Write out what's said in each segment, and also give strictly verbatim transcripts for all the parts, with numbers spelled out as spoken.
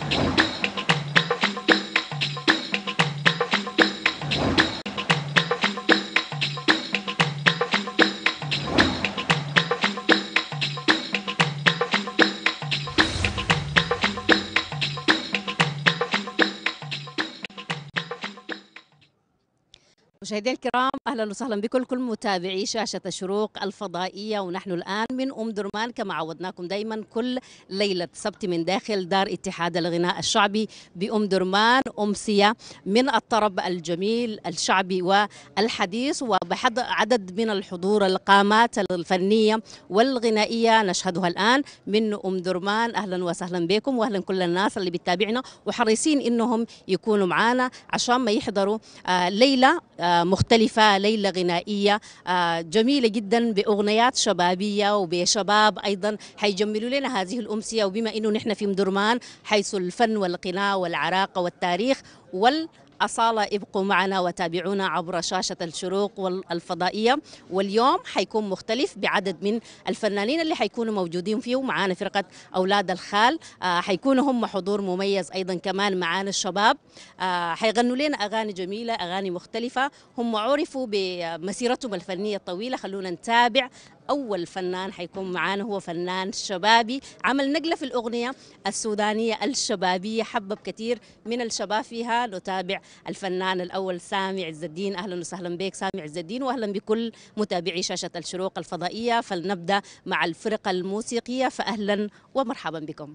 مشاهدينا الكرام، اهلا وسهلا بكل كل متابعي شاشه الشروق الفضائيه، ونحن الان من ام درمان كما عودناكم دائما كل ليله سبت من داخل دار اتحاد الغناء الشعبي بام درمان، امسيه من الطرب الجميل الشعبي والحديث، وبحض عدد من الحضور القامات الفنيه والغنائيه نشهدها الان من ام درمان. اهلا وسهلا بكم، واهلا كل الناس اللي بتتابعنا وحريصين انهم يكونوا معنا عشان ما يحضروا آه ليله آه مختلفة، ليلة غنائية جميلة جدا بأغنيات شبابية وبشباب أيضا حيجملوا لنا هذه الأمسية. وبما أنه نحن في ام درمان حيث الفن والغناء والعراقة والتاريخ وال أصالة، ابقوا معنا وتابعونا عبر شاشة الشروق والفضائية. واليوم حيكون مختلف بعدد من الفنانين اللي حيكونوا موجودين فيه. معانا فرقة أولاد الخال، آه حيكونوا هم حضور مميز أيضا، كمان معانا الشباب آه حيغنوا لنا أغاني جميلة، أغاني مختلفة. هم عرفوا بمسيرتهم الفنية الطويلة. خلونا نتابع. أول فنان حيكون معانا هو فنان شبابي عمل نقلة في الأغنية السودانية الشبابية، حبب كثير من الشباب فيها. نتابع الفنان الأول سامي عز الدين. أهلا وسهلا بك سامي عز الدين، وأهلا بكل متابعي شاشة الشروق الفضائية. فلنبدأ مع الفرقة الموسيقية، فأهلا ومرحبا بكم.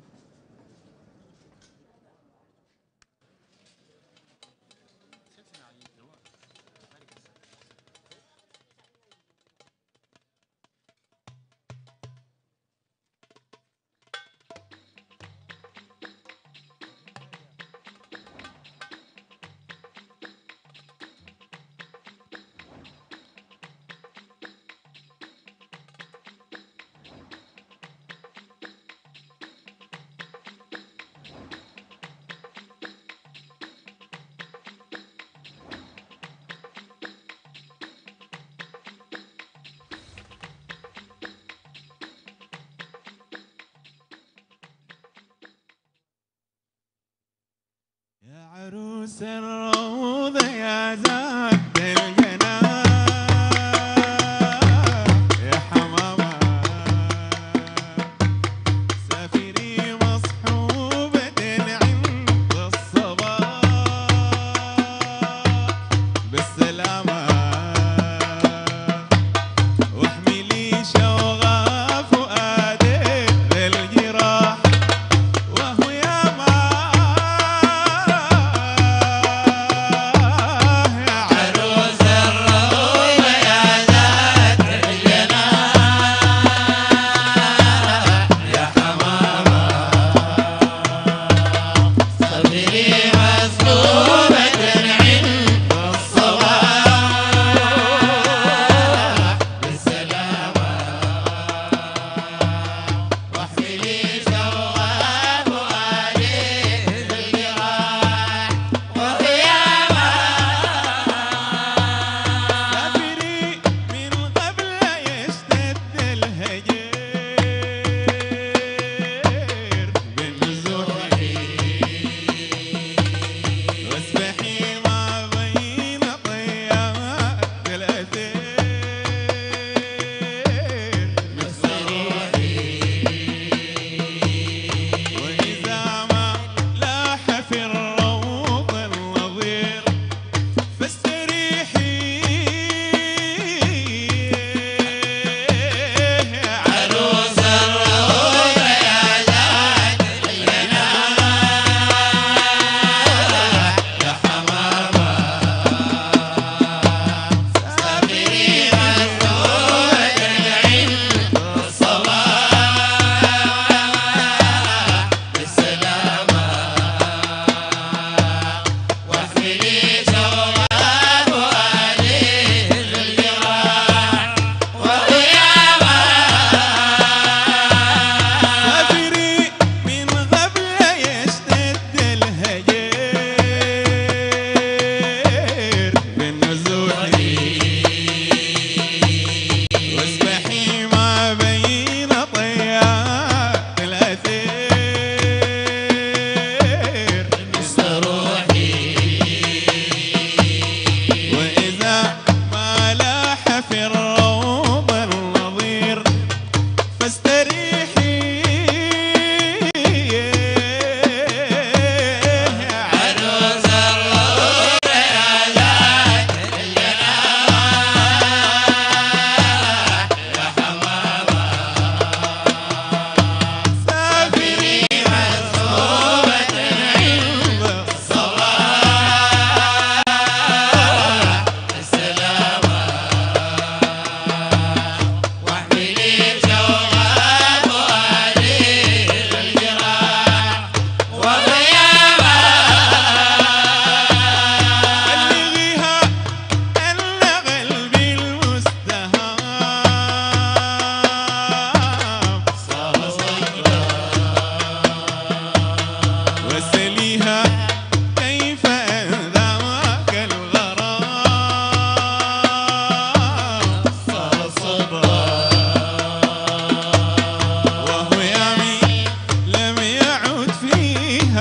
عروس الروضة يا ذات الجنان يا حمامة، سافري مصحوبة عند الصباح بالسلامة، واحملي شوغة فؤادك بالجراح، وهو يا ما يا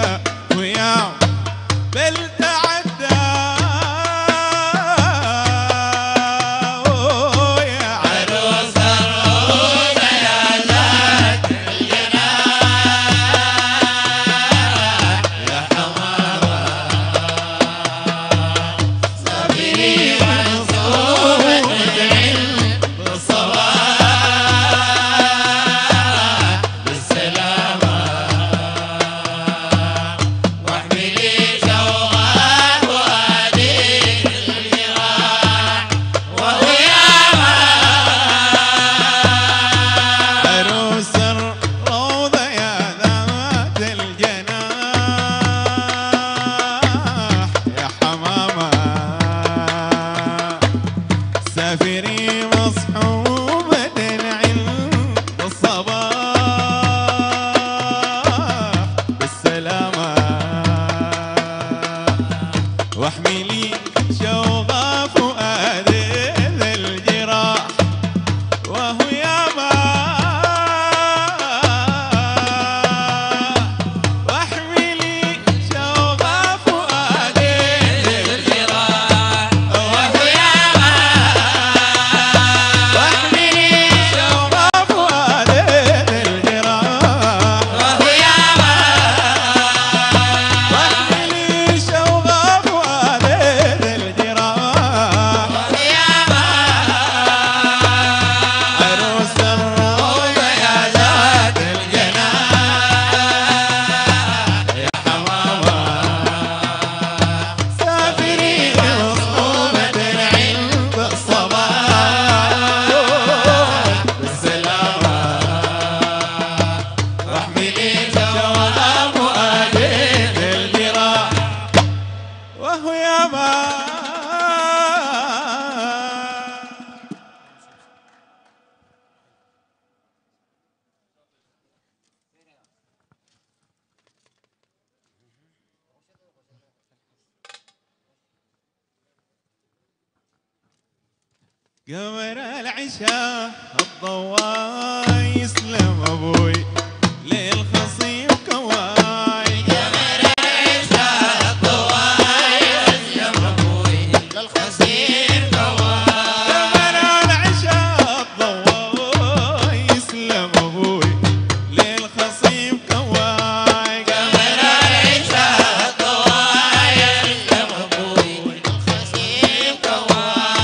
فيها ويا بالتعدى ويا عروس الروضة يا ذات الجناح يا حمامة صبري منصوبة العلم بالصلاح بالسلامة واحملي شوقها وأديك الجراح وهو ياما عروس الروضة يا ذات الجناح يا حمامة سافري مصحوبة عند الصباح بالسلامة واحملي شوق فؤادي ذا الجراح وهو ياما واحملي شوق فؤادي ذا الجراح وهو ياما واحملي شوق فؤادي ذا الجراح وهو ياما واحملي شوق فؤادي ذا الجراح وهو ياما عروس الروضة يا ذات الجناح يا حمامة سافري مصحوبة عند الصباح بالسلامة واحملي شوقها فؤادك الجراح وهو ياما قمر العشاء الضواء يسلم ابوي للخصيم كواي قمر العشاء الضواء يسلم أبوي للخصيم كواي قمر العشاء الضواء يسلم ابوي للخصيم كواي قمر العشاء الضواء يسلم أبوي للخصيم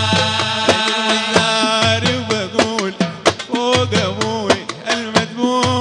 كواي النار بقول فوق ابوي المدبوح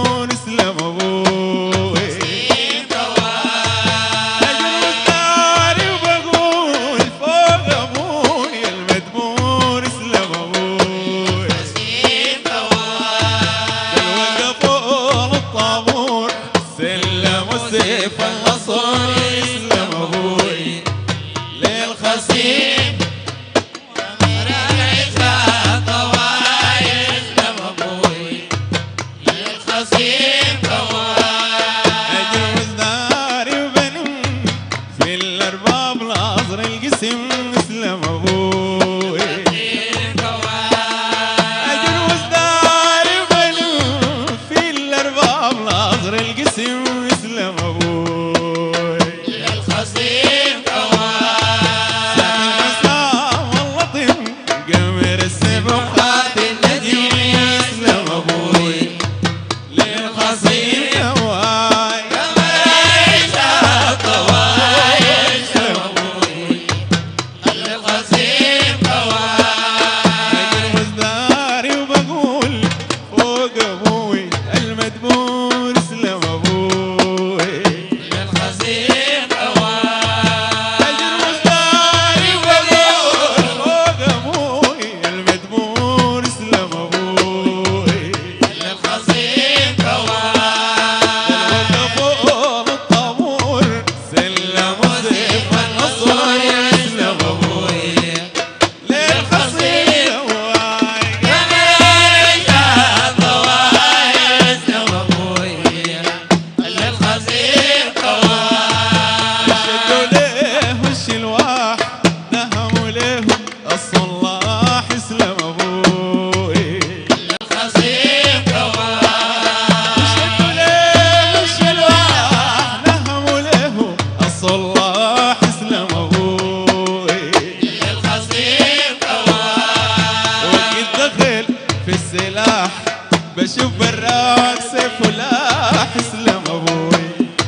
الصلاح اسلم ابوي للخصيم قواي وكنت دخل في السلاح بشوف براك سيف ولاح اسلم ابوي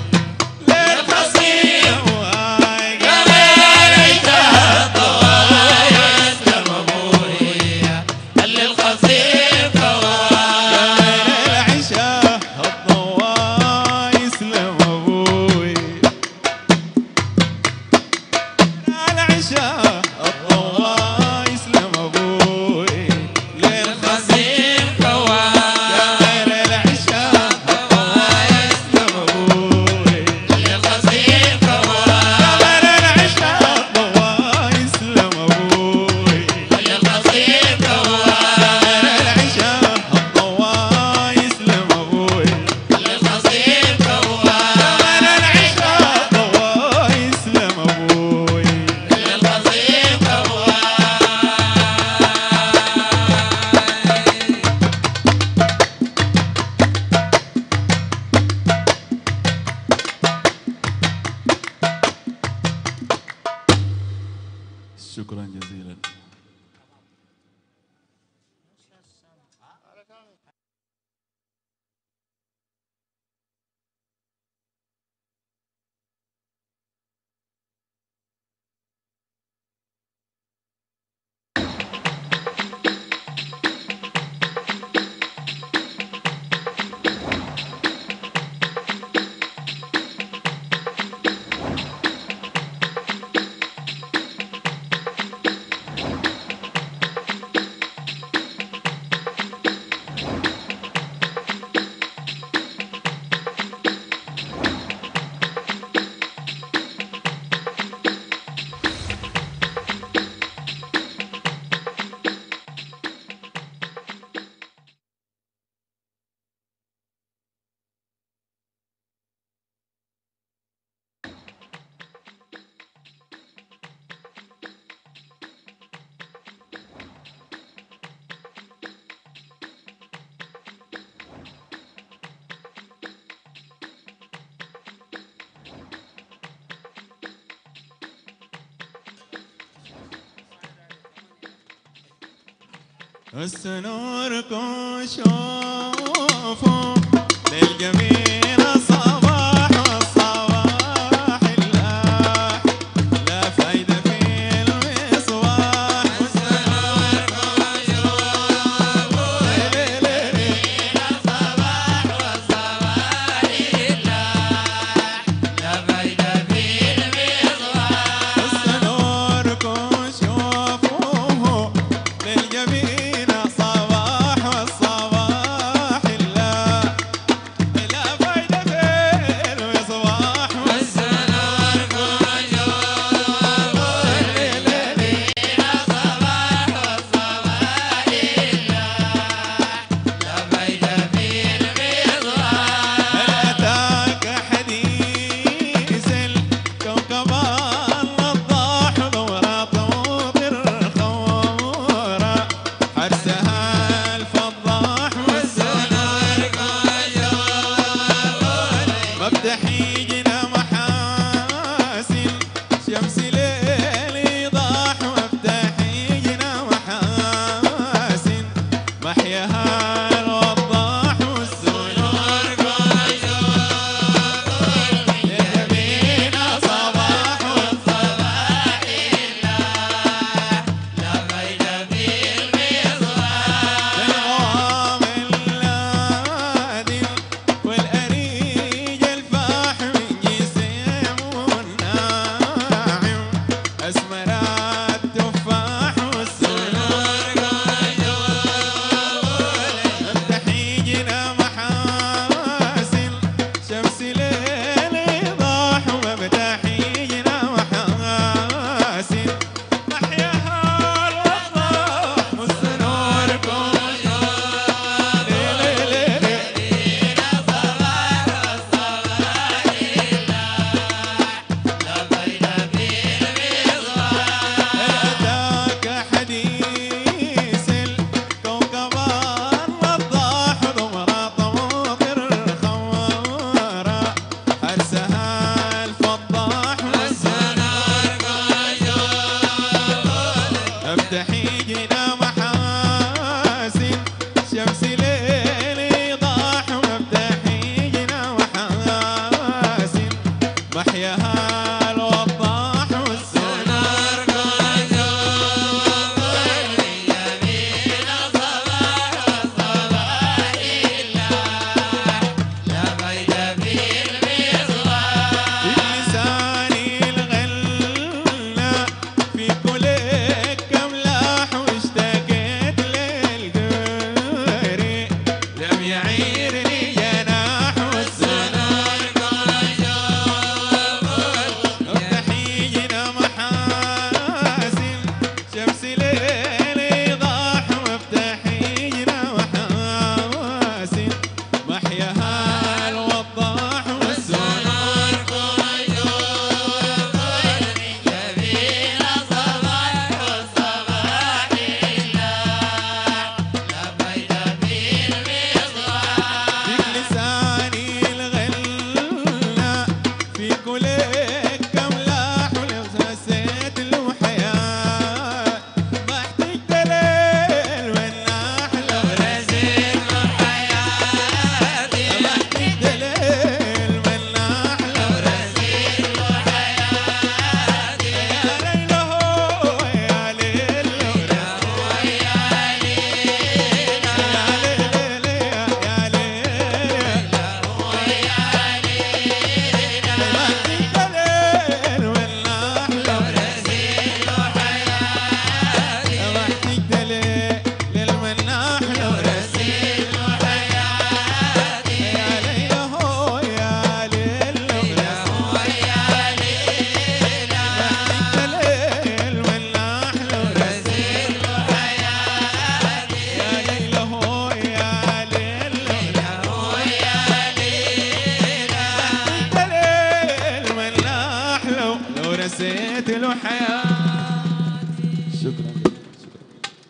للخصيم قواي قواي عيشها قواي اسلم ابوي للخصيم قواي العشاء الضواي يسلم ابوي العشاء الضواي يسلم ابوي للخصيم قواي العشاء الضواي يسلم ابوي للخصيم قواي العشاء الضواي يسلم ابوي للخصيم قواي العشاء الضواي يسلم ابوي للخصيم قواي العشاء الضواي يسلم ابوي للخصيم قواي شكرا جزيلا. السنوركم شوفوا للجميل الصباح والصباح اللاح لا فايدة في المصباح السنوركم شوفوا للجميل الصباح والصباح اللاح لا فايدة في المصباح السنوركم شوفوا للجميل الصباح والصباح اللاح لا الوضاح والسنار بلساني الغلة في كل كم لاح واشتقت للقري لم يعيرني جناح والسنار افتحينا محاسن شمس ليل يضاح وافتحينا محاسن محياها الوضاح والسنار فيك لساني الغلة في كل كم لاح ولو نسيت له حياة ما احتجت ليل والناح لو رزيت له حياتي ما احتجت ليل والناح لو رزيت له حياتي يا ليل هو يا ليل لو رزيت يا ليل يا ليل يا ليل نسيت له حياتي. شكرا شكرا.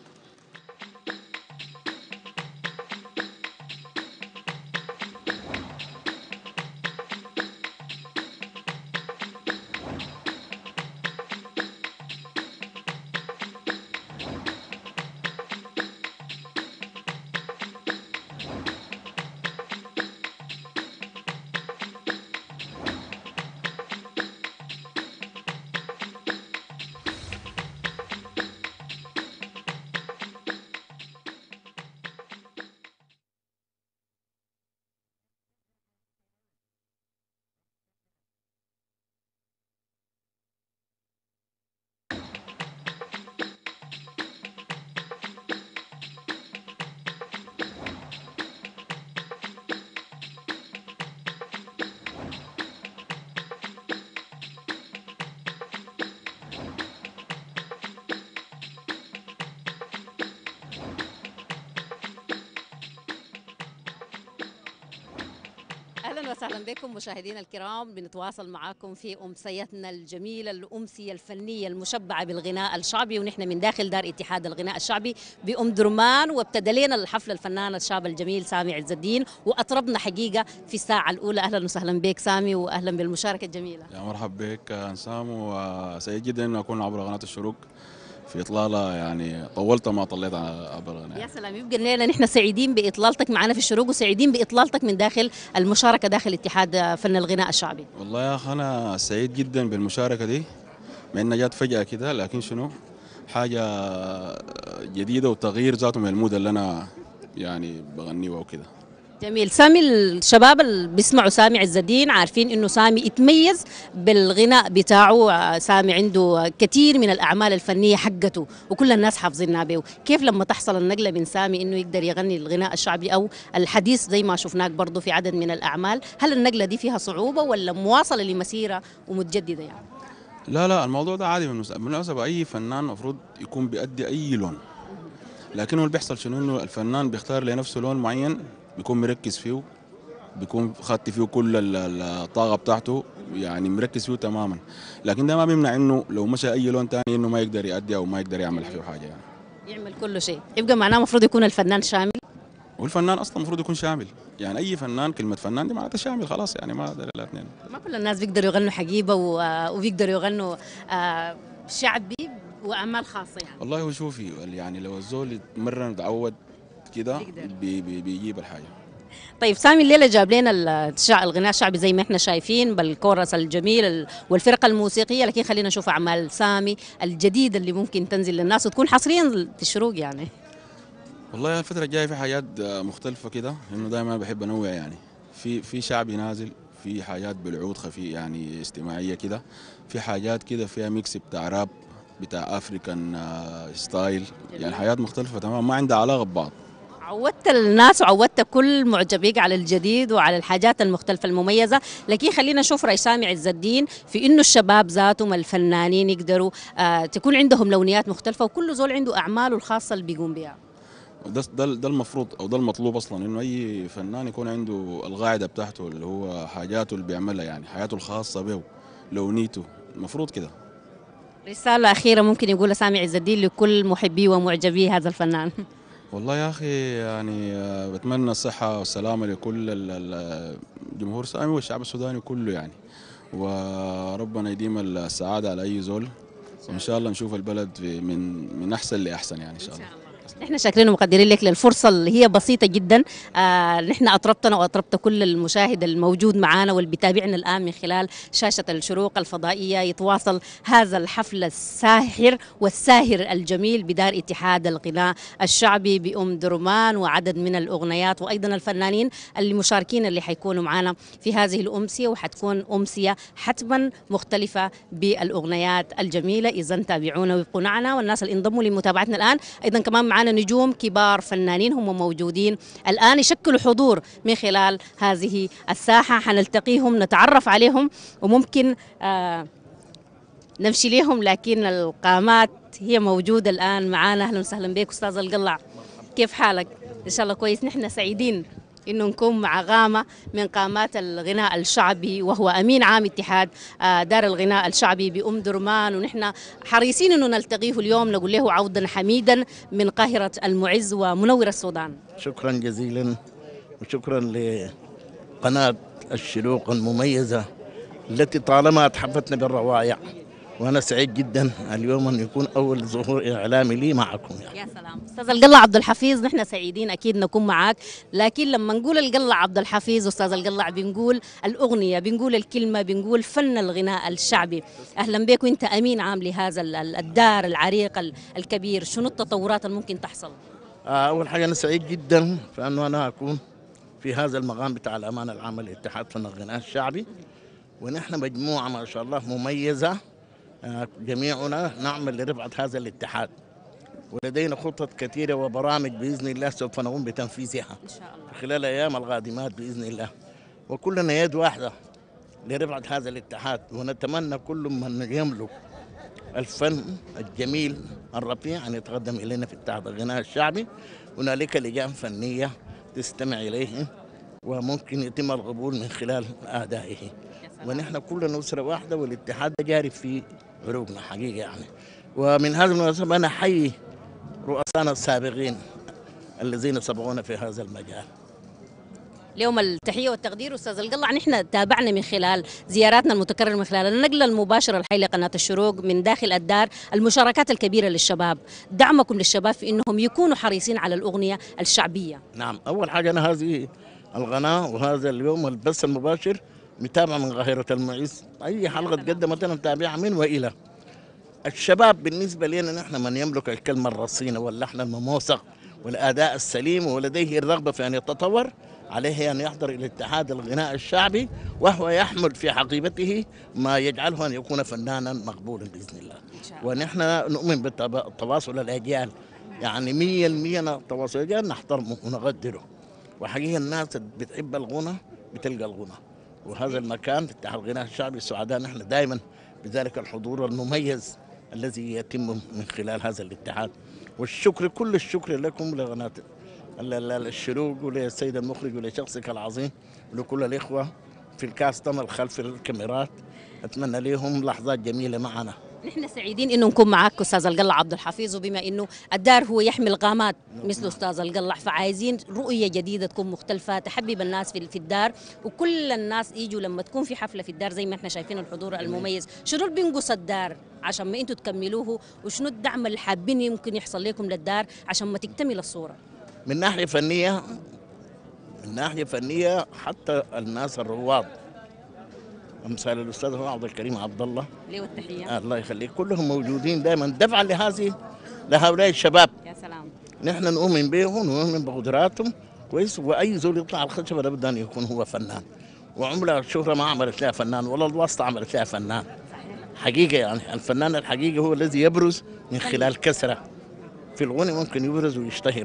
اهلا وسهلا بكم مشاهدينا الكرام، بنتواصل معاكم في امسيتنا الجميله الامسيه الفنيه المشبعه بالغناء الشعبي، ونحن من داخل دار اتحاد الغناء الشعبي بأم درمان، وابتدى لنا الحفل الفنان الشاب الجميل سامي عز الدين، واطربنا حقيقه في الساعه الاولى. اهلا وسهلا بك سامي، واهلا بالمشاركه الجميله. يا مرحبا بك انسام، وسعيد جدا ان اكون عبر قناه الشروق في اطلاله، يعني طولت ما طليت عبر الغناء. يا سلام، يبقى لنا نحن سعيدين باطلالتك معنا في الشروق، وسعيدين باطلالتك من داخل المشاركه داخل اتحاد فن الغناء الشعبي. والله يا اخي انا سعيد جدا بالمشاركه دي، مع انها جات فجاه كده، لكن شنو حاجه جديده وتغيير ذاته من المود اللي انا يعني بغنيه وكده. جميل. سامي، الشباب اللي بيسمعوا سامي عز الدين عارفين انه سامي يتميز بالغناء بتاعه، سامي عنده كثير من الاعمال الفنيه حقته وكل الناس حافظينها به. كيف لما تحصل النقله من سامي انه يقدر يغني الغناء الشعبي او الحديث زي ما شفناك برضه في عدد من الاعمال، هل النقله دي فيها صعوبه ولا مواصله لمسيره ومتجدده يعني؟ لا لا، الموضوع ده عادي. بالمناسبه اي فنان المفروض يكون بيأدي اي لون، لكن اللي بيحصل شنو انه الفنان بيختار لنفسه لون معين بيكون مركز فيه، بيكون خدت فيه كل الطاقه بتاعته، يعني مركز فيه تماما. لكن ده ما بيمنع انه لو مشى اي لون ثاني انه ما يقدر يأدي او ما يقدر يعمل فيه حاجه يعني. يعمل كل شيء، يبقى معناه المفروض يكون الفنان شامل. والفنان اصلا المفروض يكون شامل، يعني اي فنان كلمه فنان دي معناتها شامل خلاص، يعني ما ده الاثنين. ما كل الناس بيقدروا يغنوا حقيبه وبيقدروا يغنوا شعبي واعمال خاصه يعني. والله هو شوفي، يعني لو الزول يتمرن ويتعود كده بي بي بيجيب الحاجه. طيب سامي الليله جاب لنا الشع- الغناء الشعبي زي ما احنا شايفين بالكورس الجميل ال- والفرقه الموسيقيه، لكن خلينا نشوف اعمال سامي الجديده اللي ممكن تنزل للناس وتكون حصريا في الشروق يعني. والله الفترة الجاية في حاجات آه، مختلفة كده، لأنه دائما بحب أنوع يعني. في في شعبي نازل، في حاجات بالعود خفي يعني استماعية كده، في حاجات كده فيها ميكس بتاع راب بتاع أفريكان آه، ستايل، يعني حاجات مختلفة تمام ما عندها علاقة ببعض. عودت الناس وعودت كل معجبيك على الجديد وعلى الحاجات المختلفة المميزة، لكن خلينا نشوف رأي سامي عز الدين في إنه الشباب ذاتهم الفنانين يقدروا آه تكون عندهم لونيات مختلفة وكل زول عنده أعماله الخاصة اللي بيقوم بها. ده ده ده المفروض او ده المطلوب اصلا، انه اي فنان يكون عنده القاعده بتاعته اللي هو حاجاته اللي بيعملها، يعني حياته الخاصه به، لونيته، المفروض كده. رسالة أخيرة ممكن يقولها سامي عز الدين لكل محبي ومعجبي هذا الفنان. والله يا اخي يعني آه، بتمنى الصحه والسلامه لكل ال- ال- الجمهور السامي والشعب السوداني كله يعني، وربنا يديم السعاده على اي زول، وان شاء الله نشوف البلد في- من من احسن لاحسن يعني ان شاء الله. نحن شاكرين ومقدرين لك للفرصة اللي هي بسيطة جدا. آه نحن أطربتنا وأطربت كل المشاهد الموجود معنا واللي بيتابعنا الآن من خلال شاشة الشروق الفضائية يتواصل هذا الحفل الساحر والساهر الجميل بدار اتحاد الغناء الشعبي بأم درمان وعدد من الأغنيات، وأيضا الفنانين اللي مشاركين اللي حيكونوا معنا في هذه الأمسية، وحتكون أمسية حتما مختلفة بالأغنيات الجميلة. إذا تابعونا وابقوا معنا، والناس اللي انضموا لمتابعتنا الآن أيضا كمان معنا نجوم كبار فنانين هم موجودين الآن يشكلوا حضور من خلال هذه الساحة، حنلتقيهم نتعرف عليهم وممكن آه نمشي ليهم، لكن القامات هي موجودة الآن معنا. أهلا وسهلا بك أستاذ القلع، كيف حالك؟ إن شاء الله كويس. نحن سعيدين إنه نكون مع غامة من قامات الغناء الشعبي، وهو أمين عام اتحاد آه، دار الغناء الشعبي بأم درمان، ونحن حريصين إنه نلتقيه اليوم نقول له عودا حميدا من قاهرة المعز ومنور السودان. شكرا جزيلا، وشكرا لقناة الشروق المميزة التي طالما أتحفتنا بالروائع، وأنا سعيد جدا اليوم أن يكون أول ظهور إعلامي لي معكم يعني. يا سلام استاذ القلع عبد الحفيظ، نحن سعيدين اكيد نكون معك، لكن لما نقول القلع عبد الحفيظ استاذ القلع بنقول الاغنيه، بنقول الكلمه، بنقول فن الغناء الشعبي. اهلا بك، وانت امين عام لهذا ال- ال- الدار العريق ال- الكبير، شنو التطورات اللي ممكن تحصل؟ آه، أول حاجة أنا سعيد جدا فأنه أنا أكون في هذا المقام بتاع الأمانة العامة لاتحاد فن الغناء الشعبي، ونحن مجموعة ما شاء الله مميزة، آه، جميعنا نعمل لرفعة هذا الاتحاد، ولدينا خطط كثيرة وبرامج بإذن الله سوف نقوم بتنفيذها ان شاء الله. خلال الأيام القادمات بإذن الله، وكلنا يد واحدة لرفعة هذا الاتحاد، ونتمنى كل من يملك الفن الجميل الرفيع أن يتقدم إلينا في اتحاد الغناء الشعبي. هنالك لجان فنية تستمع إليه وممكن يتم القبول من خلال أعدائه، ونحن كلنا أسرة واحدة، والاتحاد ده جاري في عروقنا حقيقة يعني. ومن هذا المناسبة أنا أحيي رؤسانا السابقين الذين سبقونا في هذا المجال. اليوم التحية والتقدير أستاذ القلع، نحن تابعنا من خلال زياراتنا المتكررة من خلال النقل المباشر الحي لقناة الشروق من داخل الدار المشاركات الكبيرة للشباب، دعمكم للشباب في أنهم يكونوا حريصين على الأغنية الشعبية. نعم، أول حاجة أنا هذه القناة وهذا اليوم البث المباشر متابعة من قاهرة المعز، أي حلقة تقدمت أنا متابعها من وإلى. الشباب بالنسبة لنا نحن من يملك الكلمة الرصينة واللحن المموسق والأداء السليم ولديه الرغبة في أن يتطور، عليه أن يحضر إلى اتحاد الغناء الشعبي، وهو يحمل في حقيبته ما يجعله أن يكون فنانا مقبولا بإذن الله. ونحن نؤمن بالتواصل الأجيال، يعني مية المية تواصل الأجيال نحترمه ونقدره، وحقيقة الناس بتحب الغنى بتلقى الغنى، وهذا المكان اتحاد الغناء الشعبي السعداء نحن دائما بذلك الحضور المميز الذي يتم من خلال هذا الاتحاد. والشكر كل الشكر لكم لقناة الشروق وللسيد المخرج ولشخصك العظيم ولكل الإخوة في الكاستم الخلف الكاميرات، أتمنى لهم لحظات جميلة معنا. نحن سعيدين انه نكون معك استاذ القلع عبد الحفيظ، وبما انه الدار هو يحمل قامات مثل استاذ القلع، فعايزين رؤيه جديده تكون مختلفه تحبب الناس في في الدار، وكل الناس يجوا لما تكون في حفله في الدار زي ما احنا شايفين الحضور المميز. شنو اللي بينقص الدار عشان ما انتم تكملوه، وشنو الدعم اللي حابين يمكن يحصل لكم للدار عشان ما تكتمل الصوره؟ من ناحية فنية من ناحيه فنيه حتى الناس الرواد امثال الاستاذ هو عبد الكريم عبد الله، ليه والتحيه. الله يخليك، كلهم موجودين دائما دفعا لهذه لهؤلاء الشباب. يا سلام. نحن نؤمن بهم ونؤمن بقدراتهم كويس، واي زول يطلع على الخشبه لابد ان يكون هو فنان، وعمرها الشهره ما عملت لها فنان ولا الواسطه عملت لها فنان. حقيقه يعني الفنان الحقيقي هو الذي يبرز من خلال كسره في الغنى، ممكن يبرز ويشتهر،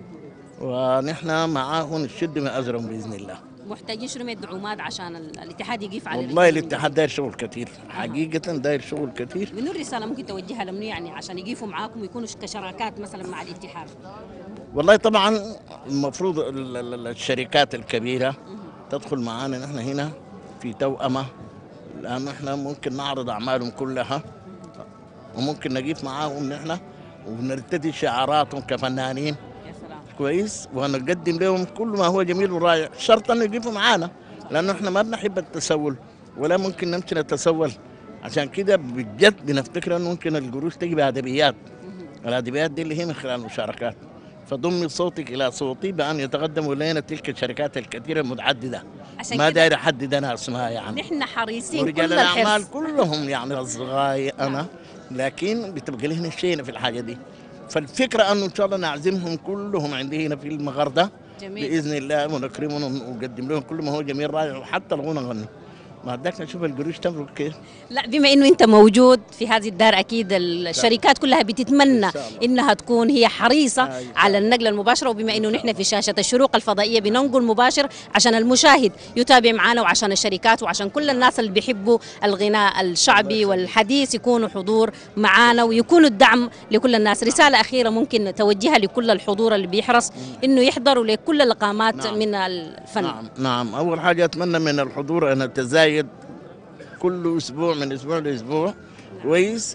ونحن معاه نشد ما ازرهم باذن الله. محتاجين شنو من الدعومات عشان ال- الاتحاد يقيف على والله رجليه من الاتحاد داير شغل كثير، حقيقه داير شغل كثير. جديد؟ منو الرساله ممكن توجهها لمنو يعني عشان يقيفوا معاكم ويكونوا كشراكات مثلا مع الاتحاد؟ والله طبعا المفروض ال- ال- الشركات الكبيره تدخل معانا نحن هنا في توأمه، لأن احنا ممكن نعرض أعمالهم كلها وممكن نقيف معاهم نحن ونرتدي شعاراتهم كفنانين يا سلام. كويس، ونقدم لهم كل ما هو جميل ورائع، شرط أن يقيفوا معانا، لأنه احنا ما بنحب التسول ولا ممكن نمشي نتسول. عشان كده بجد بنفتكر أنه ممكن القروش تجي بأدبيات، الأدبيات دي اللي هي من خلال المشاركات. فضمي صوتك إلى صوتي بأن يتقدموا إلينا تلك الشركات الكثيرة المتعددة، عشان ما كده داير أحدد أنا اسمها يعني. نحن حريصين ورجال كل الأعمال الحرص. كلهم يعني أصدقائي أنا، لكن بتبقى لهنا الشيء في الحاجة دي. فالفكرة أنه إن شاء الله نعزمهم كلهم عندي هنا في المغردة جميل. بإذن الله، ونكرمهم ونقدم لهم كل ما هو جميل رائع، وحتى الغنى غني. ما بدك نشوف القروش تمرق كيف. لا، بما انه انت موجود في هذه الدار اكيد الشركات كلها بتتمنى إن شاء الله. انها تكون هي حريصه آه، إن شاء على النقله المباشره، وبما انه نحن في شاشه الشروق الفضائيه بننقل مباشر عشان المشاهد يتابع معنا، وعشان الشركات وعشان كل الناس اللي بيحبوا الغناء الشعبي والحديث يكونوا حضور معنا ويكونوا الدعم لكل الناس. رساله اخيره ممكن توجهها لكل الحضور اللي بيحرص انه يحضروا لكل اللقامات نعم. من الفن. نعم نعم، أول حاجة أتمنى من الحضور أن نتزايد كل أسبوع من أسبوع لأسبوع كويس،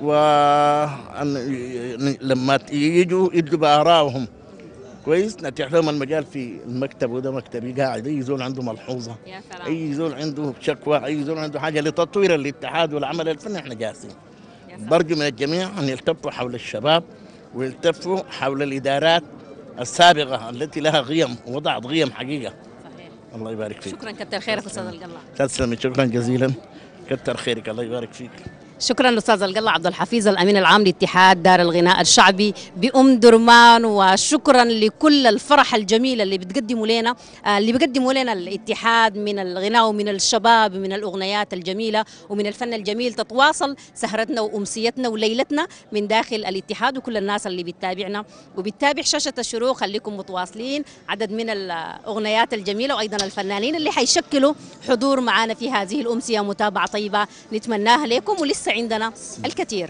وأن لما يجوا يدوا بآرائهم كويس، نتيح لهم المجال في المكتب، وده مكتبي قاعد، أي زول عنده ملحوظة، يا سلام. أي زول عنده شكوى، أي زول عنده حاجة لتطوير الاتحاد والعمل الفني، احنا جاهزين. يا سلام. برجو من الجميع أن يلتفوا حول الشباب ويلتفوا حول الإدارات السابقة التي لها قيم ووضعت قيم حقيقة. صحيح. الله يبارك فيك. شكرا، كتر خيرك استاذ القلا. تسلمي، شكرا جزيلا، كتر خيرك، الله يبارك فيك. شكرا استاذ القلا عبد الحفيظ الامين العام لاتحاد دار الغناء الشعبي بأم درمان، وشكرا لكل الفرح الجميل اللي بتقدموا لنا آه، اللي بيقدموا لنا الاتحاد من الغناء ومن الشباب ومن الاغنيات الجميله ومن الفن الجميل. تتواصل سهرتنا وامسيتنا وليلتنا من داخل الاتحاد، وكل الناس اللي بتتابعنا وبتتابع شاشه الشروق خليكم متواصلين. عدد من الاغنيات الجميله وايضا الفنانين اللي حيشكلوا حضور معنا في هذه الامسيه متابعه طيبه نتمناها لكم، ولسه عندنا الكثير.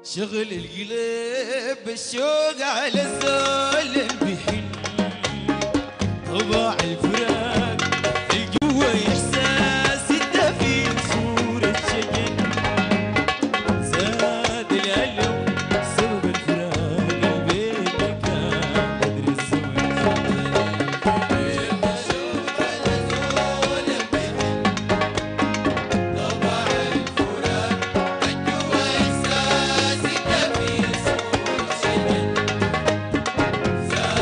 شغل القلب بالشوق على الزول بحن طباع الفراق القوة إحساس الدفي صورة شجن زاد الألم سبب الفراق البيت كان بدر الزمن بالشوق على الزول بحن طباع الفراق القوة إحساس الدفي صورة شجن زاد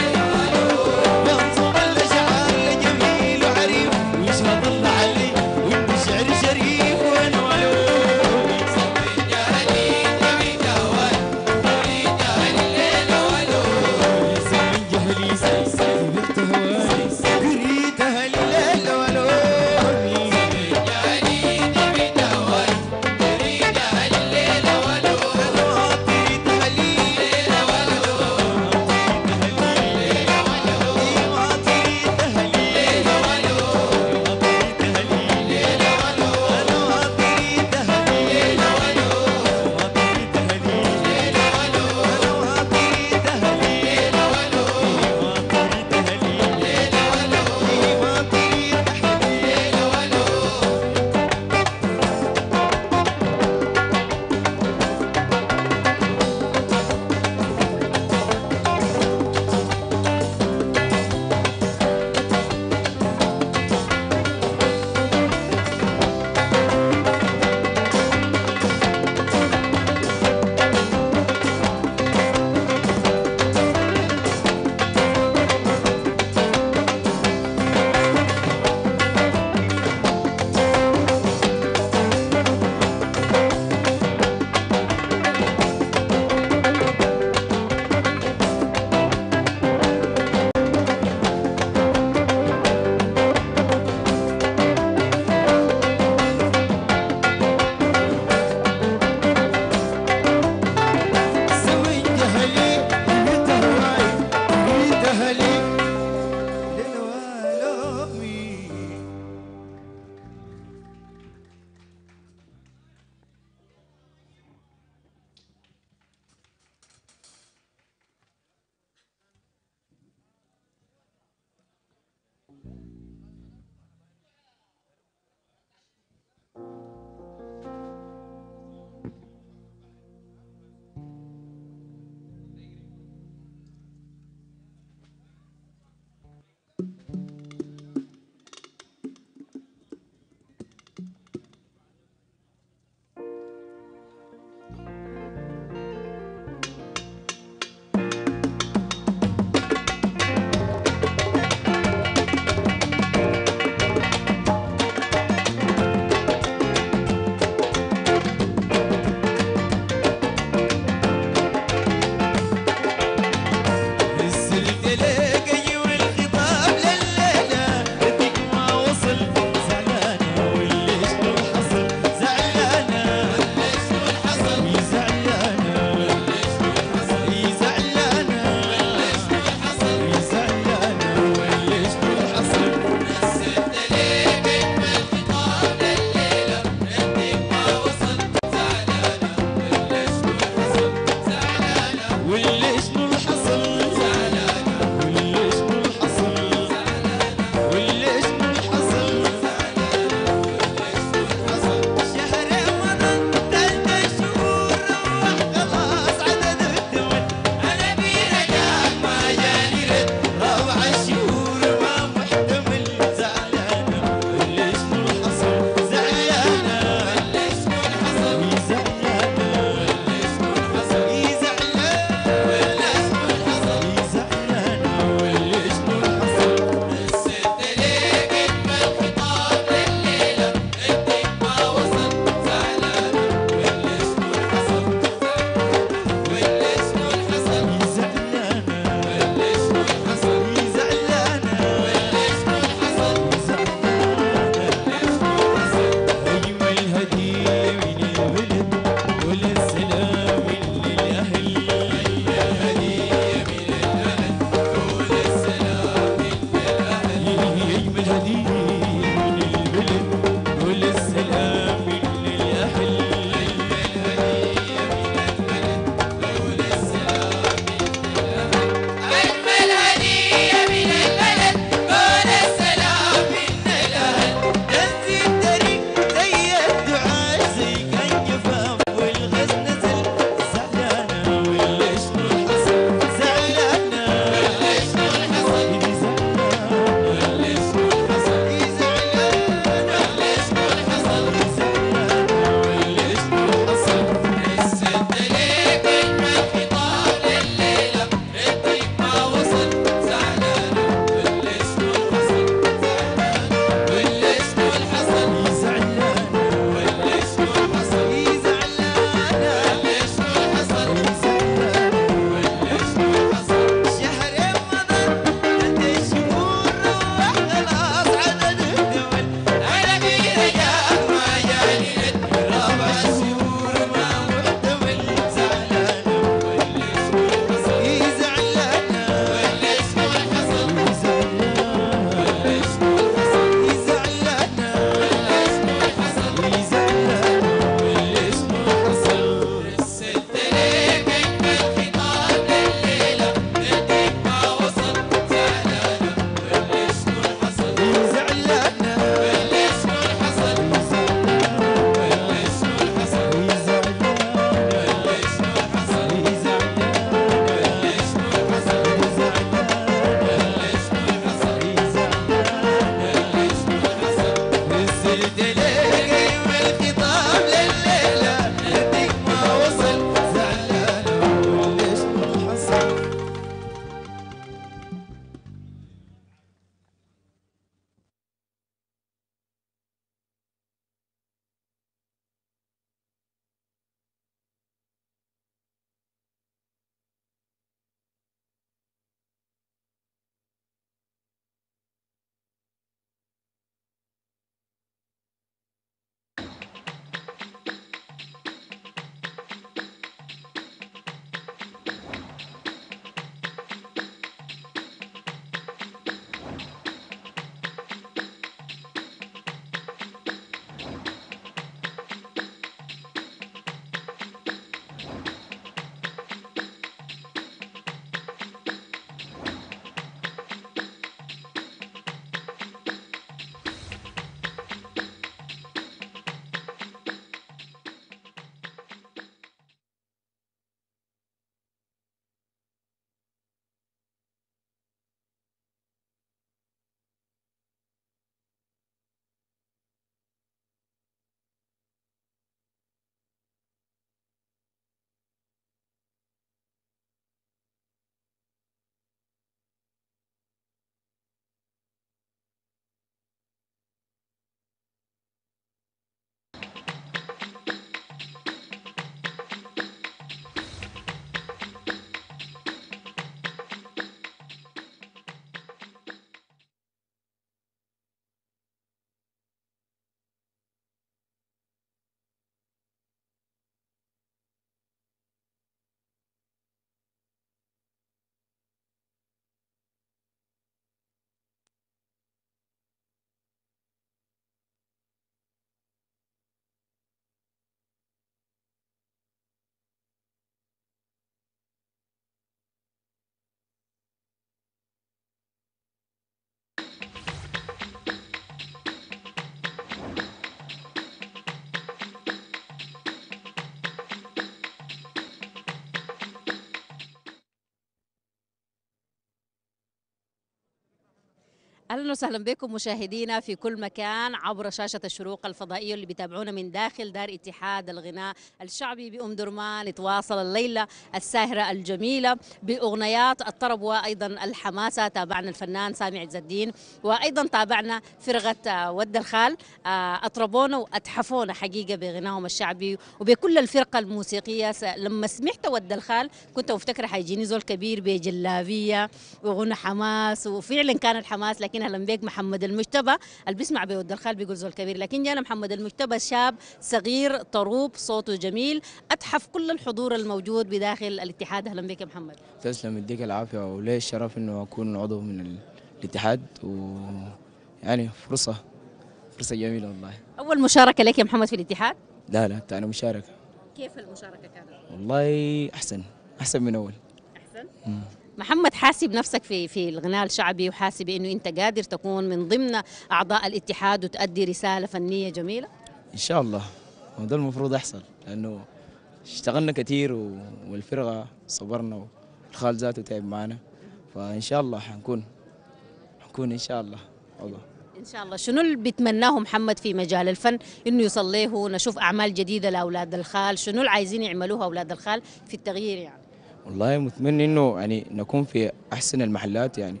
اهلا وسهلا بكم مشاهدينا في كل مكان عبر شاشه الشروق الفضائيه اللي بيتابعونا من داخل دار اتحاد الغناء الشعبي بأم درمان. تواصل الليله الساهره الجميله باغنيات الطرب وايضا الحماسه. تابعنا الفنان سامي عز الدين، وايضا تابعنا فرقه ود الخال، اطربونا واتحفونا حقيقه بغناهم الشعبي وبكل الفرقه الموسيقيه. لما سمعت ود الخال كنت مفتكره حيجيني زول كبير بجلابيه وغنى حماس، وفعلا كان الحماس. لكن اهلا بيك محمد المجتبى اللي بيسمع بود الخال بيقول زول كبير، لكن جانا محمد المجتبى شاب صغير طروب صوته جميل اتحف كل الحضور الموجود بداخل الاتحاد. اهلا بك يا محمد. تسلم، يديك العافية، ولي الشرف إنه أكون عضو من ال- الاتحاد، ويعني فرصة فرصة جميلة والله. اول مشاركه لك يا محمد في الاتحاد؟ لا لا تاني مشاركة. كيف المشاركه كانت؟ والله أحسن أحسن من أول. احسن. محمد، حاسب نفسك في في الغناء الشعبي وحاسب انه انت قادر تكون من ضمن اعضاء الاتحاد وتؤدي رساله فنيه جميله؟ إن شاء الله، وده المفروض يحصل، لأنه اشتغلنا كتير و- والفرقة صبرنا، والخال ذاته تعب معنا، فإن شاء الله حنكون حنكون إن شاء الله عضو. ان شاء الله. شنو اللي بيتمناه محمد في مجال الفن انه يوصل له؟ نشوف اعمال جديده لاولاد الخال، شنو اللي عايزين يعملوها اولاد الخال في التغيير يعني؟ والله متمنى انه يعني نكون في احسن المحلات يعني،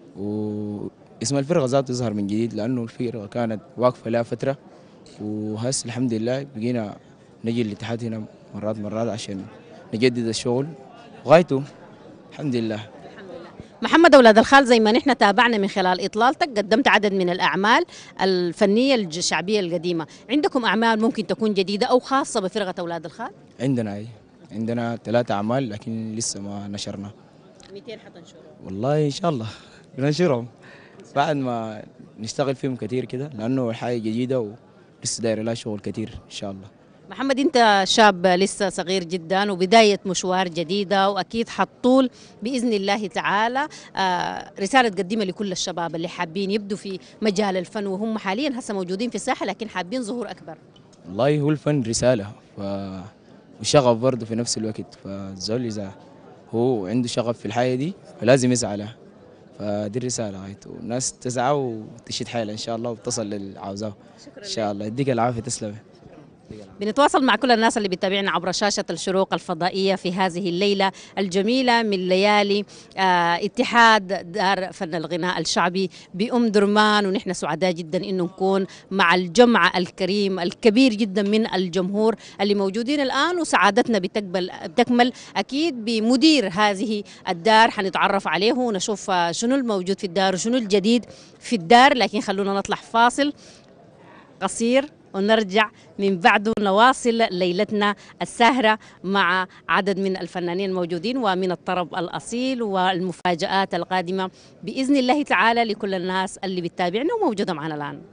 واسم الفرقه ذاته يظهر من جديد، لانه الفرقه كانت واقفه لها فتره، وهسه الحمد لله بقينا نجي الاتحاد هنا مرات مرات عشان نجدد الشغل غايته الحمد لله. محمد، اولاد الخال زي ما نحن تابعنا من خلال اطلالتك قدمت عدد من الاعمال الفنيه الشعبيه القديمه، عندكم اعمال ممكن تكون جديده او خاصه بفرقه اولاد الخال؟ عندنا اي عندنا ثلاثة اعمال لكن لسه ما نشرنا. مئتين حتنشروا؟ والله ان شاء الله بننشرهم بعد ما نشتغل فيهم كتير كده، لانه حاجه جديده ولسه داير لها شغل كتير ان شاء الله. محمد، انت شاب لسه صغير جدا وبدايه مشوار جديده، واكيد حطول باذن الله تعالى آه، رساله تقدمها لكل الشباب اللي حابين يبدوا في مجال الفن وهم حاليا هسه موجودين في الساحه لكن حابين ظهور اكبر. والله هو الفن رساله ف... وشغف برضه في نفس الوقت، فالزول اذا هو عنده شغف في الحاجه دي فلازم يسعى لها، فدي الرساله غايته، والناس تسعى وتشد حيلها ان شاء الله وتصل للي عاوزاه ان شاء الله. يديك العافيه، تسلم. بنتواصل مع كل الناس اللي بيتابعنا عبر شاشة الشروق الفضائية في هذه الليلة الجميلة من ليالي آه اتحاد دار فن الغناء الشعبي بأم درمان، ونحن سعداء جدا انه نكون مع الجمع الكريم الكبير جدا من الجمهور اللي موجودين الآن، وسعادتنا بتقبل بتكمل أكيد بمدير هذه الدار. حنتعرف عليه ونشوف آه شنو الموجود في الدار وشنو الجديد في الدار، لكن خلونا نطلع فاصل قصير ونرجع من بعده نواصل ليلتنا الساهرة مع عدد من الفنانين الموجودين ومن الطرب الأصيل والمفاجآت القادمة بإذن الله تعالى لكل الناس اللي بتتابعنا وموجودة معنا الآن.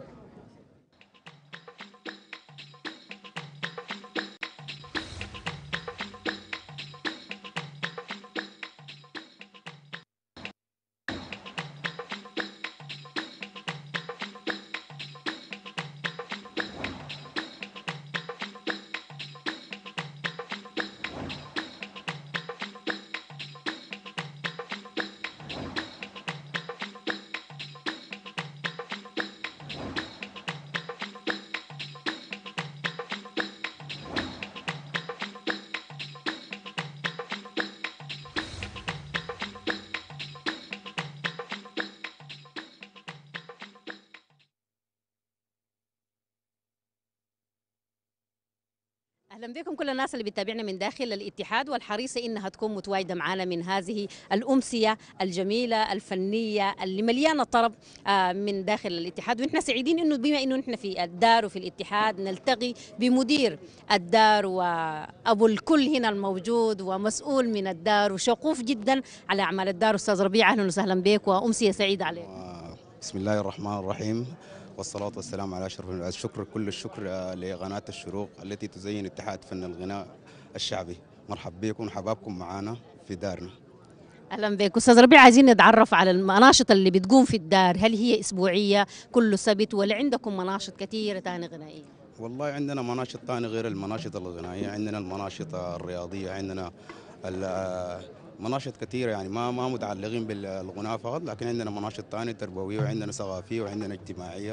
اهلا بكم كل الناس اللي بتتابعنا من داخل الاتحاد، والحريصه انها تكون متواجده معنا من هذه الامسيه الجميله الفنيه اللي مليانه طرب آه، من داخل الاتحاد. ونحن سعيدين انه بما انه نحن في الدار وفي الاتحاد نلتقي بمدير الدار وابو الكل هنا الموجود ومسؤول من الدار وشغوف جدا على اعمال الدار. استاذ ربيع، اهلا وسهلا بك وامسيه سعيده عليك. بسم الله الرحمن الرحيم، والصلاة والسلام على أشرف الناس. الشكر كل الشكر لقناة الشروق التي تزين اتحاد فن الغناء الشعبي. مرحب بكم حبابكم معنا في دارنا. اهلا بك استاذ ربيع، عايزين نتعرف على المناشط اللي بتقوم في الدار، هل هي اسبوعيه كل سبت ولا عندكم مناشط كثيره ثانيه غنائيه؟ والله عندنا مناشط ثاني غير المناشط الغنائية، عندنا المناشط الرياضية، عندنا مناشط كثيرة يعني ما ما متعلقين بالغناء فقط، لكن عندنا مناشط ثانية تربوية وعندنا ثقافية وعندنا اجتماعية،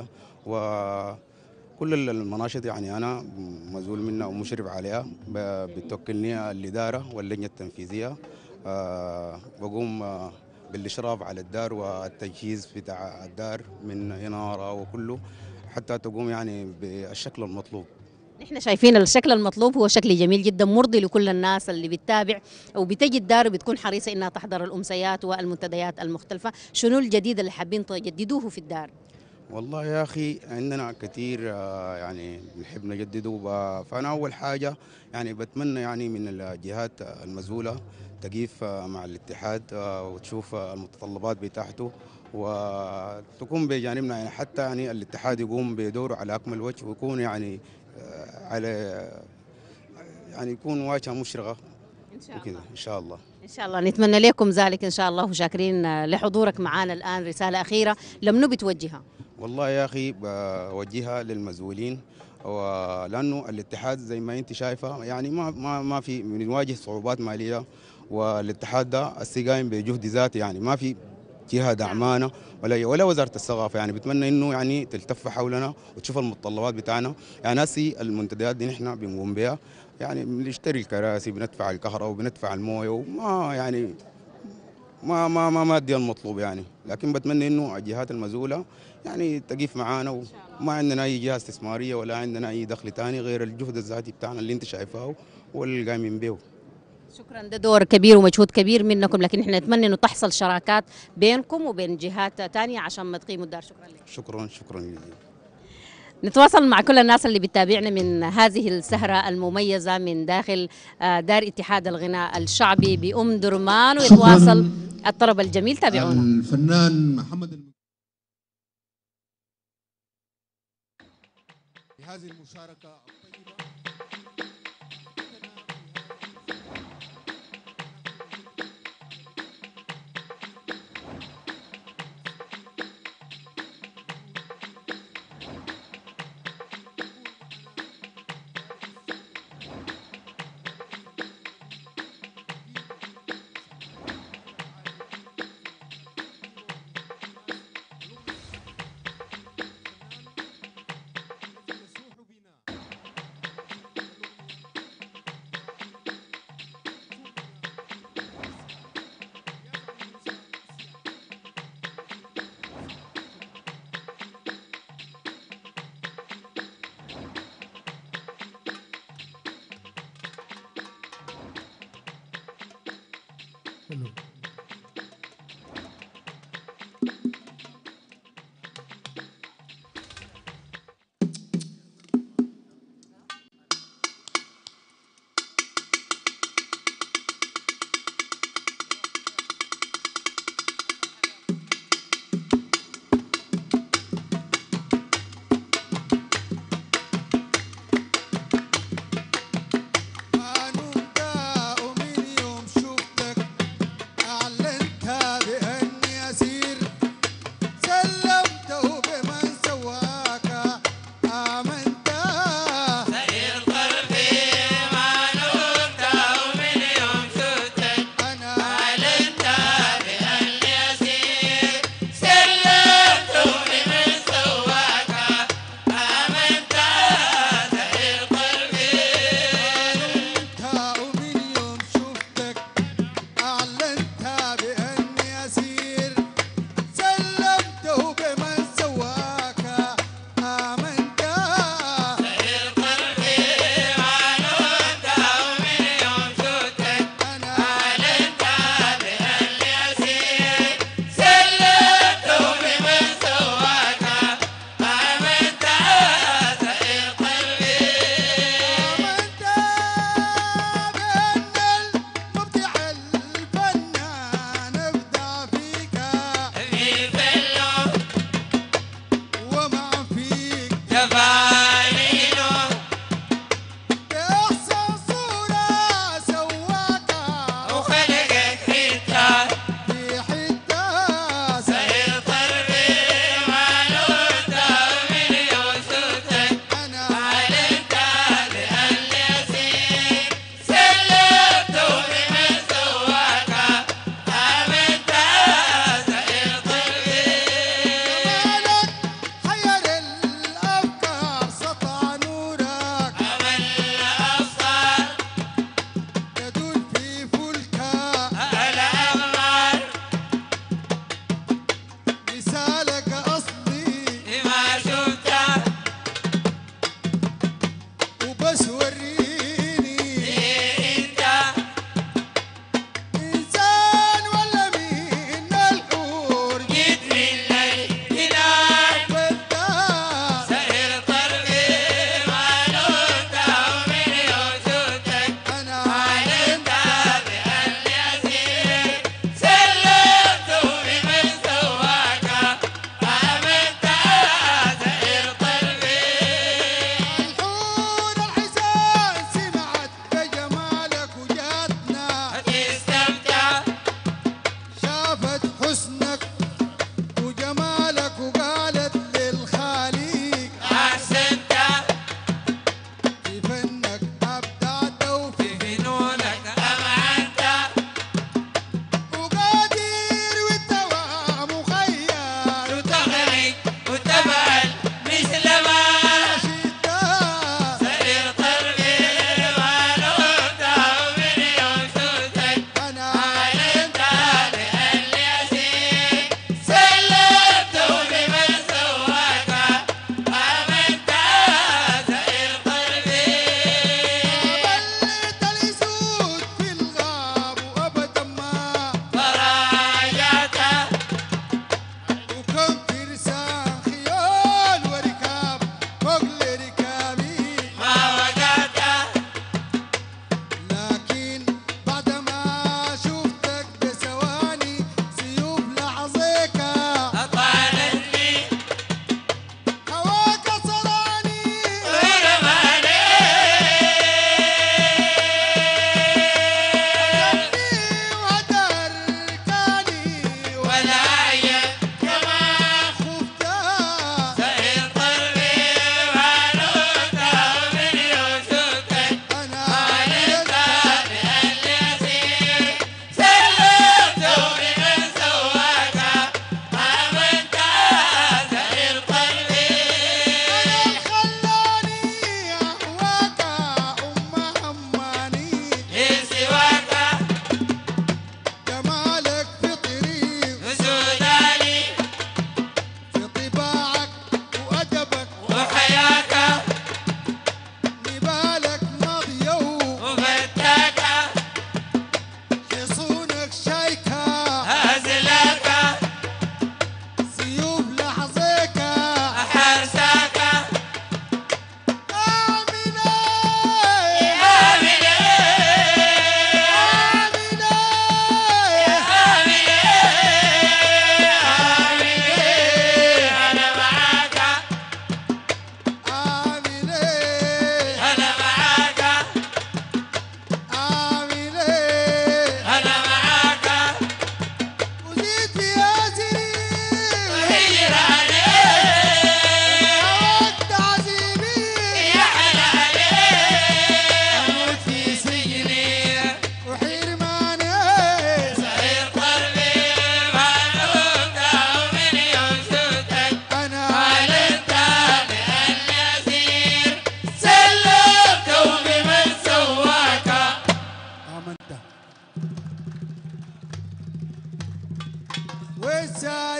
وكل المناشط يعني أنا مسؤول منها ومشرف عليها، ب- بتوكلني الإدارة واللجنة التنفيذية. آه، بقوم آه، بالإشراف على الدار والتجهيز بتاع الدار من إنارة وكله حتى تقوم يعني بالشكل المطلوب. نحن شايفين الشكل المطلوب هو شكل جميل جدا مرضي لكل الناس اللي بتتابع وبتجي الدار بتكون حريصة إنها تحضر الأمسيات والمنتديات المختلفة. شنو الجديد اللي حابين تجددوه في الدار؟ والله يا أخي عندنا كثير آه، يعني بنحب نجدده، ب- فأنا أول حاجة يعني بتمنى يعني من الجهات المسؤولة تقيف آه، مع الاتحاد آه، وتشوف آه، المتطلبات بتاعته وتكون بجانبنا، يعني حتى يعني الاتحاد يقوم بدوره على أكمل وجه ويكون يعني آه، على يعني يكون واجهة مشرقة إن شاء وكذا الله. إن شاء الله. إن شاء الله نتمنى لكم ذلك إن شاء الله، وشاكرين آه، لحضورك معنا الآن. رسالة أخيرة لمنو بتوجهها؟ والله يا أخي بوجهها للمسؤولين، ولأنه الاتحاد زي ما أنت شايفة يعني ما ما ما في بنواجه صعوبات مالية، والاتحاد ده السقايم بجهد ذاتي، يعني ما في جهة دعمانا ولا ولا وزارة الثقافة، يعني بتمنى إنه يعني تلتف حولنا وتشوف المتطلبات بتاعنا. يعني هسي المنتديات دي نحن بنقوم بها، يعني بنشتري الكراسي، بندفع الكهرباء وبندفع المويه، وما يعني ما ما ما مادي المطلوب يعني، لكن بتمنى انه الجهات المسؤوله يعني تقيف معانا، وما عندنا اي جهه استثماريه ولا عندنا اي دخل ثاني غير الجهد الذاتي بتاعنا اللي انت شايفاه واللي قايمين به. شكرا، ده دور كبير ومجهود كبير منكم، لكن احنا نتمنى انه تحصل شراكات بينكم وبين جهات تانية عشان ما تقيموا الدار. شكرا لك. شكرا شكرا جزيلا. نتواصل مع كل الناس اللي بتتابعنا من هذه السهرة المميزة من داخل آه، دار اتحاد الغناء الشعبي بأم درمان، ويتواصل الطرب الجميل. تابعونا. الفنان محمد الم... بهذه المشاركة الطيبة. Hello.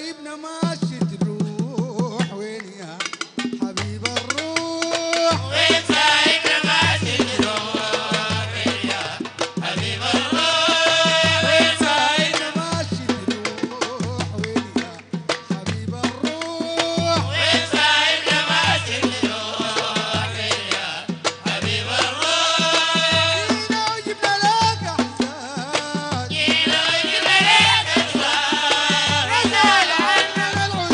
سايبنا ماشي تروح وين يا حبيب الروح وين سايبنا ماشي تروح وين يا حبيب الروح وين سايبنا ماشي تروح وين يا حبيب الروح وين سايبنا ماشي تروح وين يا حبيب الروح جينا وجبنا لك احسان جينا وجبنا لك أسوار رجال عنا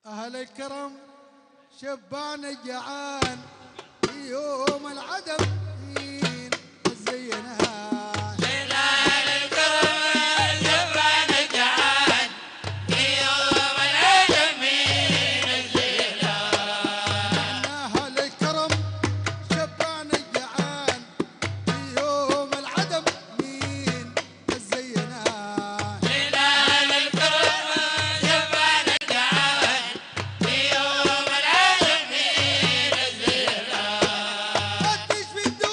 أهل الكرم شبان الجعان في يوم العدم مين زينها أهل الكرم شبان الجعان في يوم العدم مين زينها فتش في الدنيا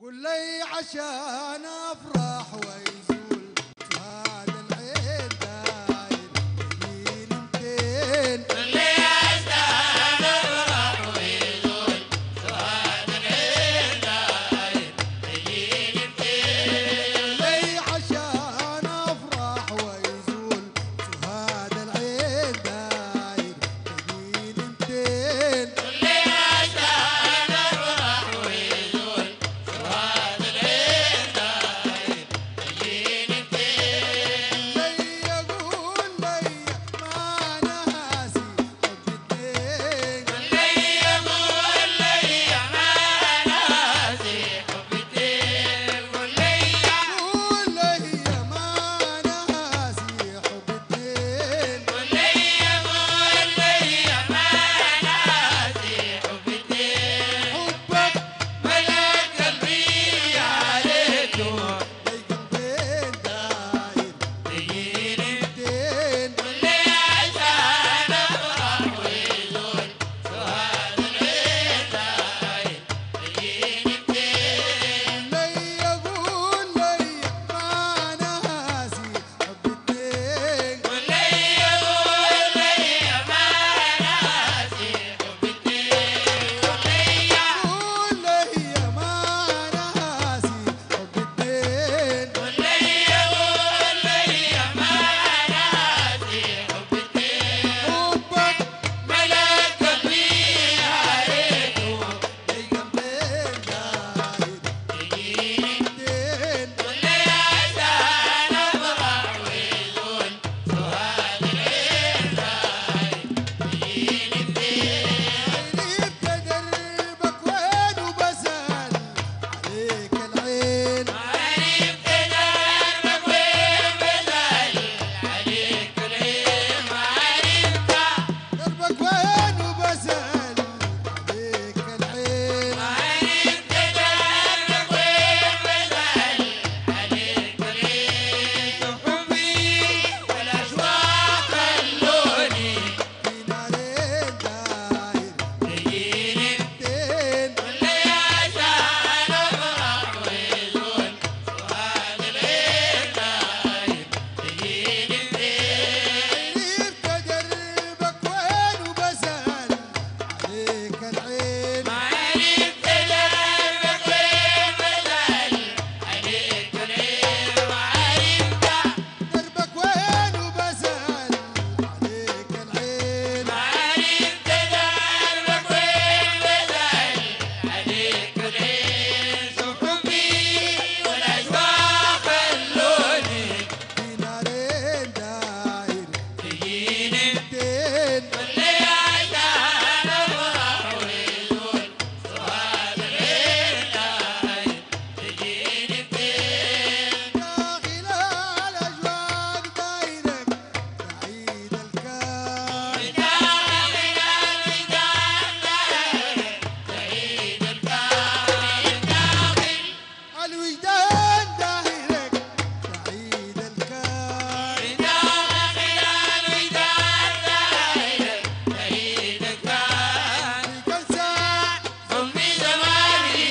قل لي عشان افرح ويزول هذا العين داير يجيني متين. قل لي عشان افرح ويزول هذا العين داير يجيني متين. قل لي عشان افرح ويزول هذا العين داير يجيني متين. قل لي عشان افرح ويزول هذا العين داير يجيني متين. لي يقول لي ما ناسي حب الدين. قل لي يقول لي ما ناسي حب الدين. قل لي قول لي ما ناسي حب الدين. قل لي يقول لي ما ناسي حب الدين. حبك ملا قلبي عليك لي قلبين داير تجيني. متين. قل لي عشان افرح ويزول هذا العين داير تجيني متين. لي يقول لي ما ناسي حب الدين. قل لي يقول لي ما ناسي حب الدين. قل لي قول لي ما ناسي حب الدين. قل لي يقول لي ما ناسي حب الدين. حبك ملا قلبي عليك لي قلبين داير تجيني. متين. قل لي عشان افرح ويزول هذا العين داير تجيني متين. عرفت دربك وين وبسأل عليك العين. عرفت دربك وين بسأل عليك العين. عرفت دربك وين وبسأل عليك العين. عرفت دربك وين بسأل عليك العين. حبي والأشواق خلوني في نارين داير تجيني. متين. قل لي عشان افرح ويزول هذا العين داير تجيني متين. عرفت دربك وين وبسأل عليك العين. عرفت دربك وين بسأل عليك العين. وعرفت دربك وين وبسأل عليك العين. عرفت دربك وين بسأل عليك العين. حبي والأشواق خلوني في نارين داير تجيني. متين. قل لي عشان افرح ويزول هذا العين داير تجيني متين. داخل الأجواق دايرك بعيد الكون. داخل الوداد دايرك بعيد الكون. داخل الوجدان دايرك بعيد الكون. داخل الوداد دايرك بعيد الكون. في كل ساعة أمي زماني